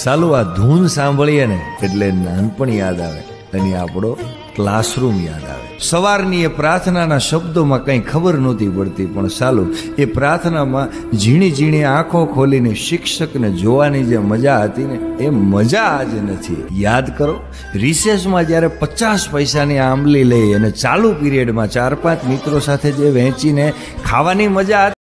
સાલું આ ધૂન સાંભળીએ ને એટલે નાનપણ યાદ આવે અને આપણો ક્લાસરૂમ યાદ આવે. સવારની એ પ્રાર્થનાના શબ્દોમાં કંઈ ખબર નહોતી પડતી, પણ સાલું એ પ્રાર્થનામાં ઝીણી ઝીણી આંખો ખોલીને શિક્ષકને જોવાની જે મજા હતી ને એ મજા આજે નથી. યાદ કરો, રિસેસમાં જ્યારે 50 પૈસાની આંબલી લઈ અને ચાલુ પીરિયડમાં 4-5 મિત્રો સાથે જે વહેંચીને ખાવાની મજા હતી